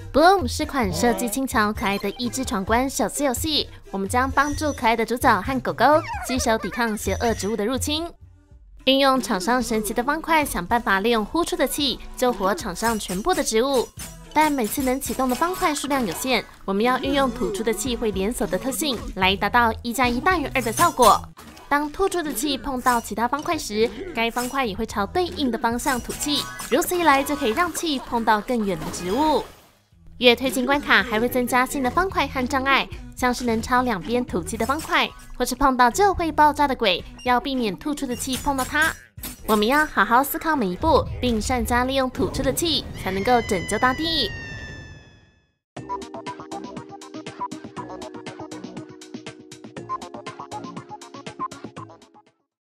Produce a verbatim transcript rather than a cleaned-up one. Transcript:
Bloom 是款设计轻巧可爱的益智闯关手机游戏，我们将帮助可爱的主角和狗狗携手抵抗邪恶植物的入侵。运用场上神奇的方块，想办法利用呼出的气救活场上全部的植物。但每次能启动的方块数量有限，我们要运用吐出的气会连锁的特性，来达到一加一大于二的效果。当吐出的气碰到其他方块时，该方块也会朝对应的方向吐气，如此一来就可以让气碰到更远的植物。越推进关卡，还会增加新的方块和障碍，像是能朝两边吐气的方块，或是碰到就会爆炸的鬼，要避免吐出的气碰到它。我们要好好思考每一步，并善加利用吐出的气，才能够拯救大地。